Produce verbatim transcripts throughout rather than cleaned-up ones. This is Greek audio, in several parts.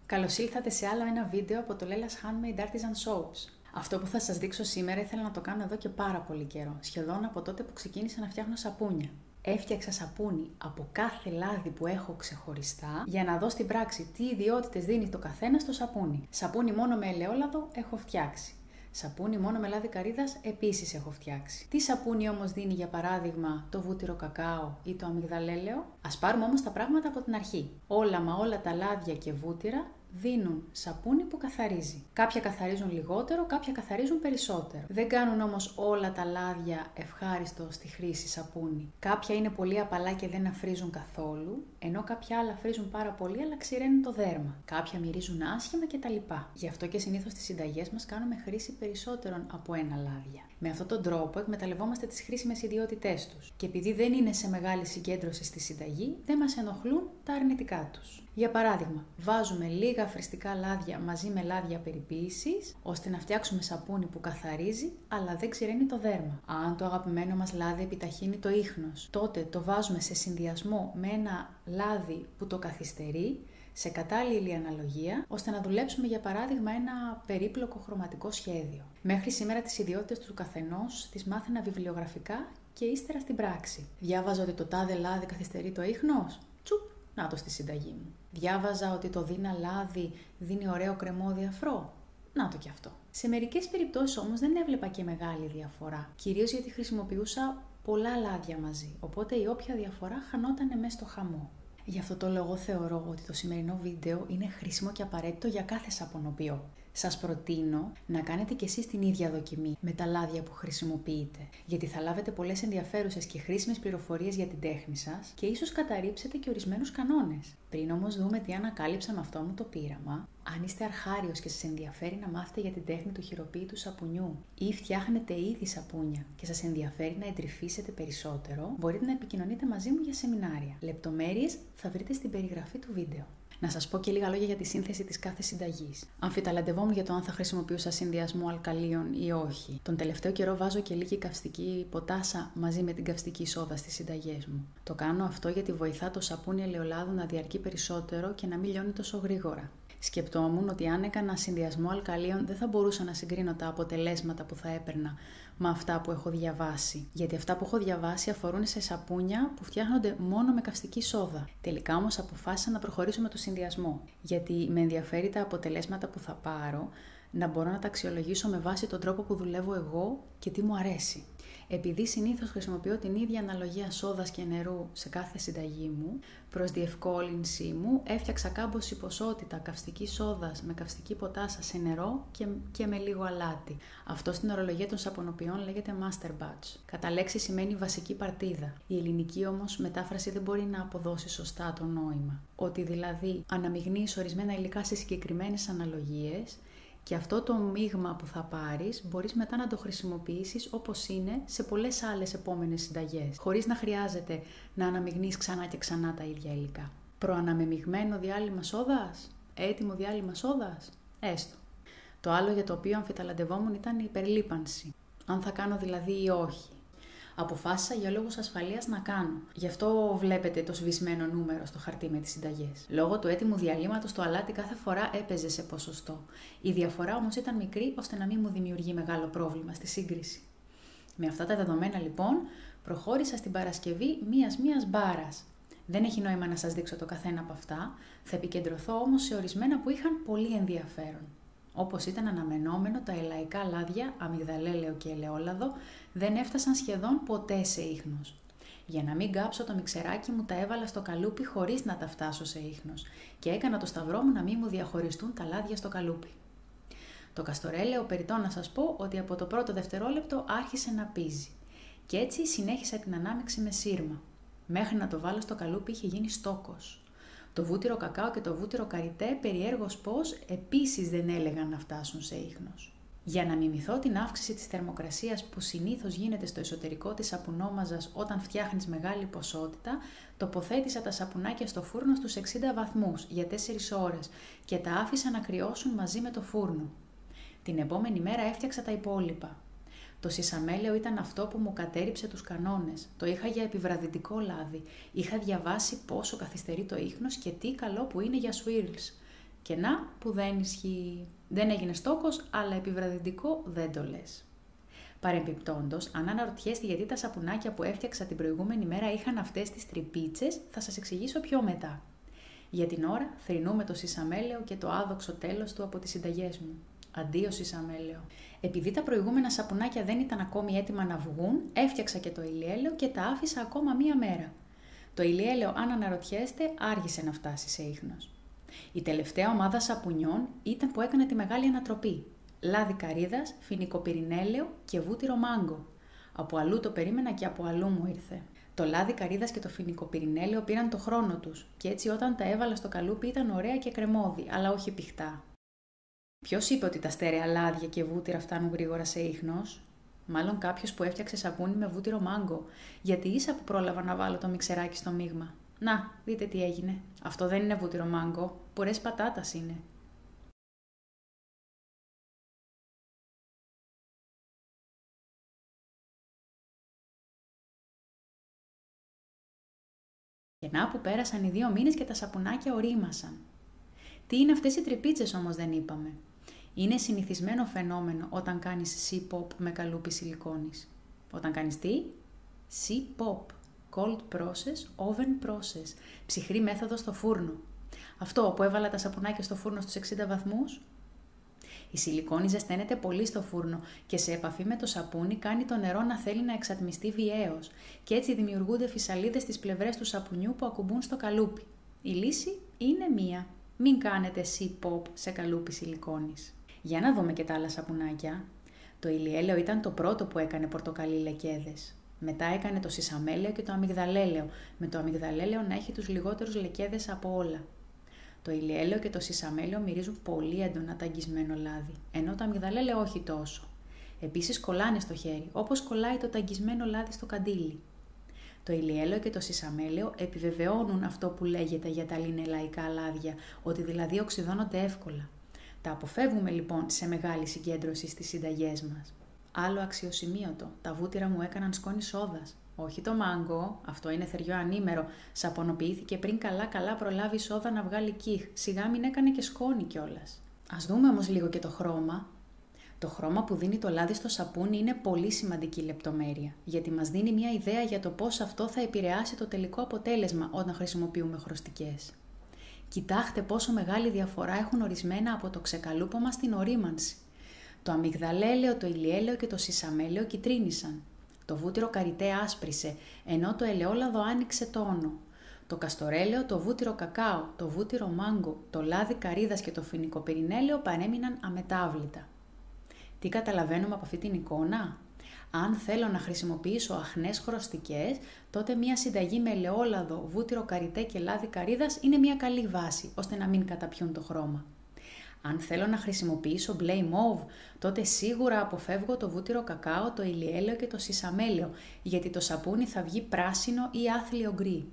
Καλώς ήλθατε σε άλλο ένα βίντεο από το Lella's Handmade Artisan Soaps. Αυτό που θα σας δείξω σήμερα ήθελα να το κάνω εδώ και πάρα πολύ καιρό, σχεδόν από τότε που ξεκίνησα να φτιάχνω σαπούνια. Έφτιαξα σαπούνι από κάθε λάδι που έχω ξεχωριστά για να δω στην πράξη τι ιδιότητες δίνει το καθένα στο σαπούνι. Σαπούνι μόνο με ελαιόλαδο έχω φτιάξει. Σαπούνι μόνο με λάδι καρύδας επίσης έχω φτιάξει. Τι σαπούνι όμως δίνει για παράδειγμα το βούτυρο κακάο ή το αμυγδαλέλαιο? Ας πάρουμε όμως τα πράγματα από την αρχή. Όλα μα όλα τα λάδια και βούτυρα δίνουν σαπούνι που καθαρίζει. Κάποια καθαρίζουν λιγότερο, κάποια καθαρίζουν περισσότερο. Δεν κάνουν όμως όλα τα λάδια ευχάριστο στη χρήση σαπούνι. Κάποια είναι πολύ απαλά και δεν αφρίζουν καθόλου, ενώ κάποια άλλα αφρίζουν πάρα πολύ αλλά ξηραίνουν το δέρμα. Κάποια μυρίζουν άσχημα κτλ. Γι' αυτό και συνήθως στις συνταγές μας κάνουμε χρήση περισσότερων από ένα λάδια. Με αυτόν τον τρόπο εκμεταλλευόμαστε τις χρήσιμες ιδιότητές τους. Και επειδή δεν είναι σε μεγάλη συγκέντρωση στη συνταγή, δεν μας ενοχλούν τα αρνητικά τους. Για παράδειγμα, βάζουμε λίγα φρεστικά λάδια μαζί με λάδια περιποίησης, ώστε να φτιάξουμε σαπούνι που καθαρίζει, αλλά δεν ξηραίνει το δέρμα. Αν το αγαπημένο μας λάδι επιταχύνει το ίχνος, τότε το βάζουμε σε συνδυασμό με ένα λάδι που το καθυστερεί, σε κατάλληλη αναλογία, ώστε να δουλέψουμε για παράδειγμα ένα περίπλοκο χρωματικό σχέδιο. Μέχρι σήμερα τις ιδιότητες του καθενός τις μάθαινα βιβλιογραφικά και ύστερα στην πράξη. Διάβαζα ότι το τάδε λάδι καθυστερεί το ίχνος. Τσουπ! Να το στη συνταγή μου. Διάβαζα ότι το δίνα λάδι δίνει ωραίο κρεμόδι αφρό. Να το κι αυτό. Σε μερικές περιπτώσεις όμως δεν έβλεπα και μεγάλη διαφορά. Κυρίως γιατί χρησιμοποιούσα πολλά λάδια μαζί. Οπότε η όποια διαφορά χανότανε μέσα στο χαμό. Γι' αυτό το λόγο θεωρώ ότι το σημερινό βίντεο είναι χρήσιμο και απαραίτητο για κάθε σαπονοποιό. Σας προτείνω να κάνετε κι εσείς την ίδια δοκιμή με τα λάδια που χρησιμοποιείτε, γιατί θα λάβετε πολλές ενδιαφέρουσες και χρήσιμες πληροφορίες για την τέχνη σας και ίσως καταρρίψετε και ορισμένους κανόνες. Πριν όμως δούμε τι ανακάλυψα με αυτό μου το πείραμα, αν είστε αρχάριος και σας ενδιαφέρει να μάθετε για την τέχνη του χειροποίητου σαπουνιού ή φτιάχνετε ήδη σαπούνια και σας ενδιαφέρει να εντρυφήσετε περισσότερο, μπορείτε να επικοινωνείτε μαζί μου για σεμινάρια. Λεπτομέρειες θα βρείτε στην περιγραφή του βίντεο. Να σας πω και λίγα λόγια για τη σύνθεση της κάθε συνταγής. Αμφιταλαντευόμουν για το αν θα χρησιμοποιούσα συνδυασμό αλκαλίων ή όχι. Τον τελευταίο καιρό βάζω και λίγη καυστική ποτάσα μαζί με την καυστική σόδα στις συνταγές μου. Το κάνω αυτό γιατί βοηθά το σαπούνι ελαιολάδου να διαρκεί περισσότερο και να μην λιώνει τόσο γρήγορα. Σκεπτόμουν ότι αν έκανα συνδυασμό αλκαλίων δεν θα μπορούσα να συγκρίνω τα αποτελέσματα που θα έπαιρνα με αυτά που έχω διαβάσει. Γιατί αυτά που έχω διαβάσει αφορούν σε σαπούνια που φτιάχνονται μόνο με καυστική σόδα. Τελικά όμως αποφάσισα να προχωρήσω με το συνδυασμό. Γιατί με ενδιαφέρει τα αποτελέσματα που θα πάρω, να μπορώ να τα αξιολογήσω με βάση τον τρόπο που δουλεύω εγώ και τι μου αρέσει. Επειδή συνήθως χρησιμοποιώ την ίδια αναλογία σόδας και νερού σε κάθε συνταγή μου, προς διευκόλυνσή μου έφτιαξα κάμποση ποσότητα καυστικής σόδας με καυστική ποτάσα σε νερό και, και με λίγο αλάτι. Αυτό στην ορολογία των σαπονοποιών λέγεται master batch. Κατά λέξη σημαίνει βασική παρτίδα. Η ελληνική όμως μετάφραση δεν μπορεί να αποδώσει σωστά το νόημα. Ότι δηλαδή αναμειγνύεις ορισμένα υλικά σε συγκεκριμένες αναλογίες. Και αυτό το μείγμα που θα πάρεις μπορείς μετά να το χρησιμοποιήσεις όπως είναι σε πολλές άλλες επόμενες συνταγές, χωρίς να χρειάζεται να αναμειγνύεις ξανά και ξανά τα ίδια υλικά. Προαναμεμειγμένο διάλειμμα σόδας, έτοιμο διάλειμμα σόδας, έστω. Το άλλο για το οποίο αμφιταλαντευόμουν ήταν η υπερλίπανση, αν θα κάνω δηλαδή ή όχι. Αποφάσισα για λόγους ασφαλείας να κάνω. Γι' αυτό βλέπετε το σβησμένο νούμερο στο χαρτί με τις συνταγές. Λόγω του έτοιμου διαλύματος το αλάτι κάθε φορά έπαιζε σε ποσοστό. Η διαφορά όμως ήταν μικρή ώστε να μην μου δημιουργεί μεγάλο πρόβλημα στη σύγκριση. Με αυτά τα δεδομένα λοιπόν προχώρησα στην παρασκευή μίας-μίας μπάρας. Δεν έχει νόημα να σας δείξω το καθένα από αυτά, θα επικεντρωθώ όμως σε ορισμένα που είχαν πολύ ενδιαφέρον. Όπως ήταν αναμενόμενο, τα ελαϊκά λάδια, αμυγδαλέλαιο και ελαιόλαδο, δεν έφτασαν σχεδόν ποτέ σε ίχνος. Για να μην κάψω το μιξεράκι μου τα έβαλα στο καλούπι χωρίς να τα φτάσω σε ίχνος και έκανα το σταυρό μου να μην μου διαχωριστούν τα λάδια στο καλούπι. Το καστορέλαιο περιττό να σας πω ότι από το πρώτο δευτερόλεπτο άρχισε να πίζει και έτσι συνέχισα την ανάμειξη με σύρμα. Μέχρι να το βάλω στο καλούπι είχε γίνει στόκος. Το βούτυρο κακάο και το βούτυρο καριτέ περιέργως πως επίσης δεν έλεγαν να φτάσουν σε ίχνος. Για να μιμηθώ την αύξηση της θερμοκρασίας που συνήθως γίνεται στο εσωτερικό της σαπουνόμαζας όταν φτιάχνεις μεγάλη ποσότητα, τοποθέτησα τα σαπουνάκια στο φούρνο στους εξήντα βαθμούς για τέσσερις ώρες και τα άφησα να κρυώσουν μαζί με το φούρνο. Την επόμενη μέρα έφτιαξα τα υπόλοιπα. Το σισαμέλαιο ήταν αυτό που μου κατέριψε τους κανόνες. Το είχα για επιβραδυτικό λάδι. Είχα διαβάσει πόσο καθυστερεί το ίχνος και τι καλό που είναι για swirls. Και να που δεν ισχύει. Δεν έγινε στόκος, αλλά επιβραδυντικό δεν το λες. Παρεμπιπτόντως, αν αναρωτιέστε γιατί τα σαπουνάκια που έφτιαξα την προηγούμενη μέρα είχαν αυτές τις τρυπίτσες, θα σας εξηγήσω πιο μετά. Για την ώρα, θρηνούμε το σισαμέλαιο και το άδοξο τέλος του από τις συνταγές μου. Αντίο σισαμέλαιο. Επειδή τα προηγούμενα σαπουνάκια δεν ήταν ακόμη έτοιμα να βγουν, έφτιαξα και το ηλιέλαιο και τα άφησα ακόμα μία μέρα. Το ηλιέλαιο, αν αναρωτιέστε, άργησε να φτάσει σε ίχνος. Η τελευταία ομάδα σαπουνιών ήταν που έκανε τη μεγάλη ανατροπή. Λάδι καρύδας, φοινικοπυρηνέλαιο και βούτυρο μάγκο. Από αλλού το περίμενα και από αλλού μου ήρθε. Το λάδι καρύδας και το φοινικοπυρηνέλαιο πήραν το χρόνο τους και έτσι όταν τα έβαλα στο καλούπι ήταν ωραία και κρεμώδη, αλλά όχι πηχτά. Ποιος είπε ότι τα στέρεα λάδια και βούτυρα φτάνουν γρήγορα σε ίχνος? Μάλλον κάποιος που έφτιαξε σαπούνι με βούτυρο μάγκο, γιατί ίσα που πρόλαβα να βάλω το μιξεράκι στο μείγμα. Να, δείτε τι έγινε. Αυτό δεν είναι βούτυρο μάγκο, πουρές πατάτας είναι. Και να που πέρασαν οι δύο μήνες και τα σαπουνάκια ορίμασαν. Τι είναι αυτές οι τρυπίτσες όμως δεν είπαμε. Είναι συνηθισμένο φαινόμενο όταν κάνεις C-pop με καλούπι σιλικόνης. Όταν κάνεις τι? C-pop. Cold process, oven process. Ψυχρή μέθοδο στο φούρνο. Αυτό που έβαλα τα σαπουνάκια στο φούρνο στους εξήντα βαθμούς. Η σιλικόνη ζεσταίνεται πολύ στο φούρνο και σε επαφή με το σαπούνι κάνει το νερό να θέλει να εξατμιστεί βιαίως και έτσι δημιουργούνται φυσαλίδες στις πλευρές του σαπουνιού που ακουμπούν στο καλούπι. Η λύση είναι μία. Μην κάνετε C-pop σε καλούπι σιλικόνης. Για να δούμε και τα άλλα σαπουνάκια. Το ηλιέλαιο ήταν το πρώτο που έκανε πορτοκαλί λεκέδες. Μετά έκανε το σισαμέλαιο και το αμυγδαλέλαιο, με το αμυγδαλέλαιο να έχει τους λιγότερους λεκέδες από όλα. Το ηλιέλαιο και το σισαμέλαιο μυρίζουν πολύ έντονα ταγγισμένο λάδι, ενώ το αμυγδαλέλαιο όχι τόσο. Επίσης κολλάνε στο χέρι, όπως κολλάει το ταγγισμένο λάδι στο καντήλι. Το ηλιέλαιο και το σισαμέλαιο επιβεβαιώνουν αυτό που λέγεται για τα λινελαϊκά λάδια, ότι δηλαδή οξυδώνονται εύκολα. Τα αποφεύγουμε λοιπόν σε μεγάλη συγκέντρωση στις συνταγές μας. Άλλο αξιοσημείωτο, τα βούτυρα μου έκαναν σκόνη σόδας. Όχι το μάγκο, αυτό είναι θεριό ανήμερο, σαπωνοποιήθηκε πριν καλά καλά προλάβει η σόδα να βγάλει κύχ, σιγά μην έκανε και σκόνη κιόλας. Ας δούμε όμως λίγο και το χρώμα. Το χρώμα που δίνει το λάδι στο σαπούνι είναι πολύ σημαντική λεπτομέρεια, γιατί μας δίνει μια ιδέα για το πώς αυτό θα επηρεάσει το τελικό αποτέλεσμα όταν χρησιμοποιούμε χρωστικές. Κοιτάξτε πόσο μεγάλη διαφορά έχουν ορισμένα από το ξεκαλούπομα στην ορίμανση. Το αμυγδαλέλαιο, το ηλιέλαιο και το σισαμέλαιο κυτρίνησαν. Το βούτυρο καριτέ άσπρισε, ενώ το ελαιόλαδο άνοιξε τόνο. Το καστορέλαιο, το βούτυρο κακάο, το βούτυρο μάγκο, το λάδι καρύδας και το φοινικοπυρηνέλαιο παρέμειναν αμετάβλητα. Τι καταλαβαίνουμε από αυτή την εικόνα? Αν θέλω να χρησιμοποιήσω αχνές χρωστικές, τότε μια συνταγή με ελαιόλαδο, βούτυρο καριτέ και λάδι καρύδας είναι μια καλή βάση, ώστε να μην καταπιούν το χρώμα. Αν θέλω να χρησιμοποιήσω μπλε ή μόβ, τότε σίγουρα αποφεύγω το βούτυρο κακάο, το ηλιέλαιο και το σισαμέλαιο, γιατί το σαπούνι θα βγει πράσινο ή άθλιο γκρι.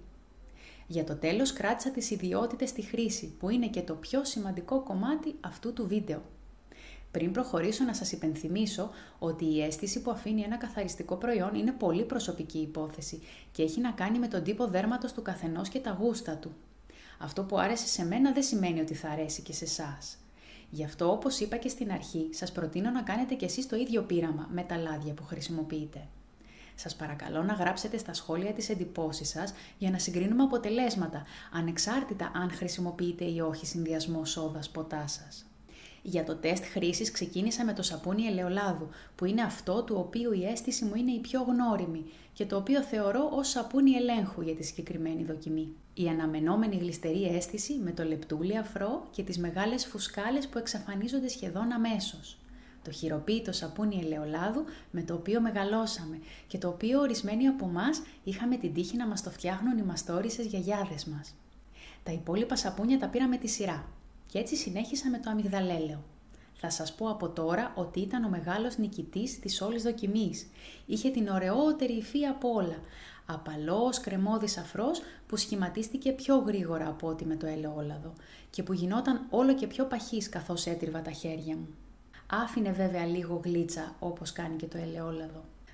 Για το τέλος κράτησα τις ιδιότητες στη χρήση, που είναι και το πιο σημαντικό κομμάτι αυτού του βίντεο. Πριν προχωρήσω να σας υπενθυμίσω ότι η αίσθηση που αφήνει ένα καθαριστικό προϊόν είναι πολύ προσωπική υπόθεση και έχει να κάνει με τον τύπο δέρματος του καθενός και τα γούστα του. Αυτό που άρεσε σε μένα δεν σημαίνει ότι θα αρέσει και σε εσάς. Γι' αυτό, όπως είπα και στην αρχή, σας προτείνω να κάνετε κι εσείς το ίδιο πείραμα με τα λάδια που χρησιμοποιείτε. Σας παρακαλώ να γράψετε στα σχόλια τις εντυπώσεις σας για να συγκρίνουμε αποτελέσματα, ανεξάρτητα αν χρησιμοποιείτε ή όχι συνδυασμό σόδας ποτά σας. Για το τεστ χρήσης ξεκίνησα με το σαπούνι ελαιολάδου, που είναι αυτό του οποίου η αίσθηση μου είναι η πιο γνώριμη και το οποίο θεωρώ ως σαπούνι ελέγχου για τη συγκεκριμένη δοκιμή. Η αναμενόμενη γλιστερή αίσθηση με το λεπτούλι αφρό και τις μεγάλες φουσκάλες που εξαφανίζονται σχεδόν αμέσως. Το χειροποίητο σαπούνι ελαιολάδου με το οποίο μεγαλώσαμε και το οποίο ορισμένοι από εμάς είχαμε την τύχη να μας το φτιάχνουν οι μαστόρισες γιαγιάδες μας. Τα υπόλοιπα σαπούνια τα πήραμε τη σειρά. Και έτσι συνέχισα με το αμυγδαλέλαιο. Θα σας πω από τώρα ότι ήταν ο μεγάλος νικητής της όλης δοκιμής. Είχε την ωραιότερη υφή από όλα. Απαλός κρεμώδης αφρός που σχηματίστηκε πιο γρήγορα από ό,τι με το ελαιόλαδο και που γινόταν όλο και πιο παχής καθώς έτριβα τα χέρια μου. Άφηνε βέβαια λίγο γλίτσα όπως κάνει και το ελαιόλαδο.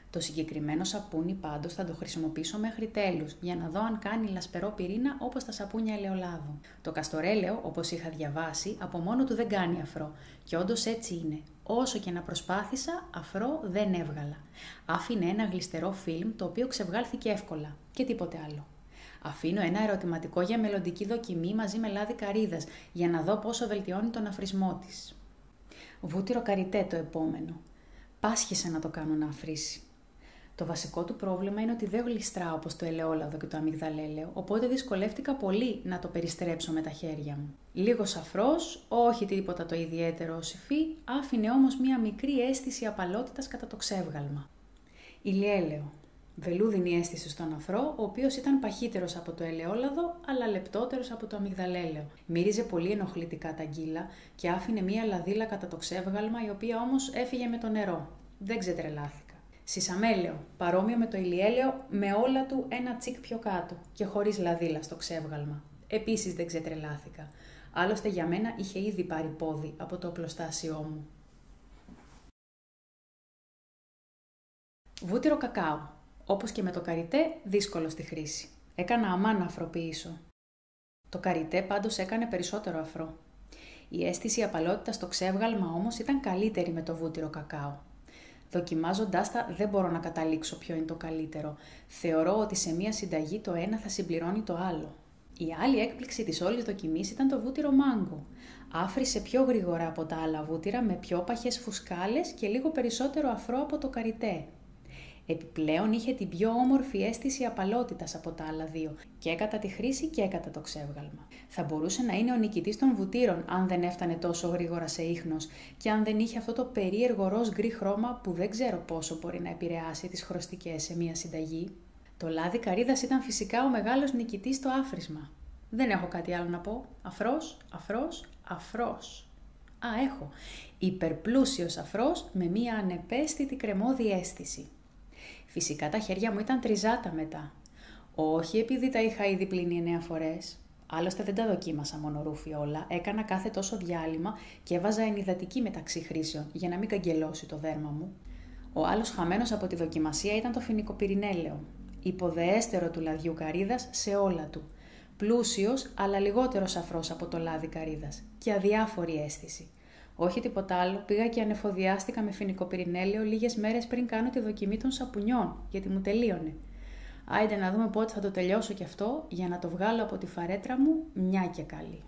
Το συγκεκριμένο σαπούνι πάντως θα το χρησιμοποιήσω μέχρι τέλους, για να δω αν κάνει λασπερό πυρήνα όπως τα σαπούνια ελαιολάδου. Το καστορέλαιο, όπως είχα διαβάσει, από μόνο του δεν κάνει αφρό. Και όντως έτσι είναι. Όσο και να προσπάθησα, αφρό δεν έβγαλα. Άφηνε ένα γλιστερό φιλμ, το οποίο ξεβγάλθηκε εύκολα. Και τίποτε άλλο. Αφήνω ένα ερωτηματικό για μελλοντική δοκιμή μαζί με λάδι καρύδας, για να δω πόσο βελτιώνει τον αφρισμό της. Βούτυρο καριτέ το επόμενο. Πάσχισε να το κάνω να αφρίσει. Το βασικό του πρόβλημα είναι ότι δεν γλιστρά όπως το ελαιόλαδο και το αμυγδαλέλαιο, οπότε δυσκολεύτηκα πολύ να το περιστρέψω με τα χέρια μου. Λίγος αφρός, όχι τίποτα το ιδιαίτερο ως υφή, άφηνε όμως μία μικρή αίσθηση απαλότητας κατά το ξέβγαλμα. Ηλιέλαιο. Βελούδινη αίσθηση στον αφρό, ο οποίος ήταν παχύτερος από το ελαιόλαδο, αλλά λεπτότερος από το αμυγδαλέλαιο. Μύριζε πολύ ενοχλητικά τα γκύλα και άφηνε μία λαδίλα κατά το ξέβγαλμα, η οποία όμως έφυγε με το νερό. Δεν ξετρελάθηκα. Σισαμέλαιο, παρόμοιο με το ηλιέλαιο, με όλα του ένα τσικ πιο κάτω και χωρίς λαδίλα στο ξέβγαλμα. Επίσης δεν ξετρελάθηκα. Άλλωστε για μένα είχε ήδη πάρει πόδι από το οπλοστάσιό μου. Βούτυρο κακάο. Όπως και με το καριτέ, δύσκολο στη χρήση. Έκανα αμάν να αφροποιήσω. Το καριτέ πάντως έκανε περισσότερο αφρό. Η αίσθηση απαλότητας στο ξέβγαλμα όμως ήταν καλύτερη με το βούτυρο κακάο. Δοκιμάζοντάς τα δεν μπορώ να καταλήξω ποιο είναι το καλύτερο. Θεωρώ ότι σε μία συνταγή το ένα θα συμπληρώνει το άλλο. Η άλλη έκπληξη της όλης δοκιμής ήταν το βούτυρο μάγκο. Άφρισε πιο γρήγορα από τα άλλα βούτυρα με πιο παχές φουσκάλες και λίγο περισσότερο αφρό από το καριτέ. Επιπλέον είχε την πιο όμορφη αίσθηση απαλότητας από τα άλλα δύο, και κατά τη χρήση και κατά το ξέβγαλμα. Θα μπορούσε να είναι ο νικητής των βουτύρων αν δεν έφτανε τόσο γρήγορα σε ίχνος και αν δεν είχε αυτό το περίεργο ροζ γκρι χρώμα που δεν ξέρω πόσο μπορεί να επηρεάσει τις χρωστικές σε μία συνταγή. Το λάδι καρύδας ήταν φυσικά ο μεγάλος νικητής στο άφρισμα. Δεν έχω κάτι άλλο να πω. Αφρός, αφρός, αφρός. Α, έχω. Υπερπλούσιος αφρός με μία ανεπαίσθητη κρεμώδη αίσθηση. Φυσικά τα χέρια μου ήταν τριζάτα μετά. Όχι επειδή τα είχα ήδη πλύνει εννέα φορές. Άλλωστε δεν τα δοκίμασα μονορούφι όλα. Έκανα κάθε τόσο διάλειμμα και έβαζα ενυδατική μεταξύ χρήσεων για να μην καγκελώσει το δέρμα μου. Ο άλλος χαμένος από τη δοκιμασία ήταν το φοινικοπυρηνέλαιο. Υποδεέστερο του λαδιού καρύδας σε όλα του. Πλούσιος αλλά λιγότερο σαφρός από το λάδι καρύδας. Και αδιάφορη αίσθηση. Όχι τίποτα άλλο, πήγα και ανεφοδιάστηκα με φοινικοπυρηνέλαιο λίγες μέρες πριν κάνω τη δοκιμή των σαπουνιών, γιατί μου τελείωνε. Άιντε να δούμε πότε θα το τελειώσω κι αυτό, για να το βγάλω από τη φαρέτρα μου μια και καλή.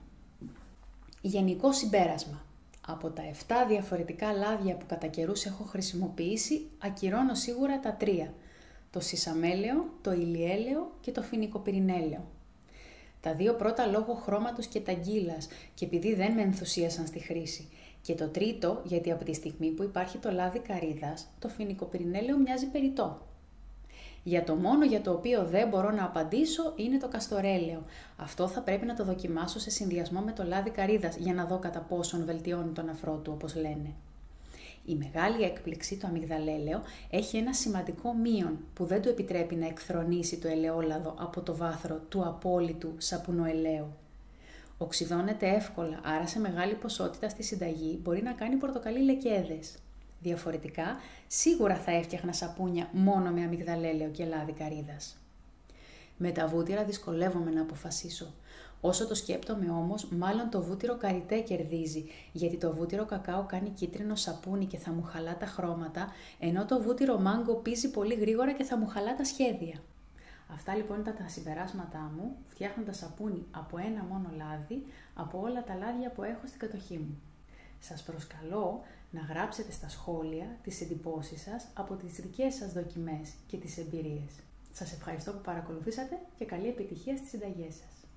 Γενικό συμπέρασμα. Από τα επτά διαφορετικά λάδια που κατά καιρούς έχω χρησιμοποιήσει, ακυρώνω σίγουρα τα τρία. Το σισαμέλαιο, το ηλιέλαιο και το φοινικοπυρηνέλαιο. Τα δύο πρώτα λόγω χρώματος και ταγκύλας και επειδή δεν με ενθουσίασαν στη χρήση. Και το τρίτο, γιατί από τη στιγμή που υπάρχει το λάδι καρύδας, το φοινικοπυρηνέλαιο μοιάζει περιττό. Για το μόνο για το οποίο δεν μπορώ να απαντήσω είναι το καστορέλαιο. Αυτό θα πρέπει να το δοκιμάσω σε συνδυασμό με το λάδι καρύδας για να δω κατά πόσον βελτιώνει τον αφρό του, όπως λένε. Η μεγάλη έκπληξη, το αμυγδαλέλαιο, έχει ένα σημαντικό μείον που δεν του επιτρέπει να εκθρονήσει το ελαιόλαδο από το βάθρο του απόλυτου σαπουνοελαίου. Οξυδώνεται εύκολα, άρα σε μεγάλη ποσότητα στη συνταγή μπορεί να κάνει πορτοκαλί λεκέδες. Διαφορετικά, σίγουρα θα έφτιαχνα σαπούνια μόνο με αμυγδαλέλαιο και λάδι καρύδας. Με τα βούτυρα δυσκολεύομαι να αποφασίσω. Όσο το σκέπτομαι όμως, μάλλον το βούτυρο καριτέ κερδίζει, γιατί το βούτυρο κακάο κάνει κίτρινο σαπούνι και θα μου χαλά τα χρώματα, ενώ το βούτυρο μάγκο πίζει πολύ γρήγορα και θα μου χαλά τα σχέδια. Αυτά λοιπόν ήταν τα συμπεράσματά μου, φτιάχνοντας σαπούνι από ένα μόνο λάδι, από όλα τα λάδια που έχω στην κατοχή μου. Σας προσκαλώ να γράψετε στα σχόλια τις εντυπώσεις σας από τις δικές σας δοκιμές και τις εμπειρίες. Σας ευχαριστώ που παρακολουθήσατε και καλή επιτυχία στις συνταγές σας.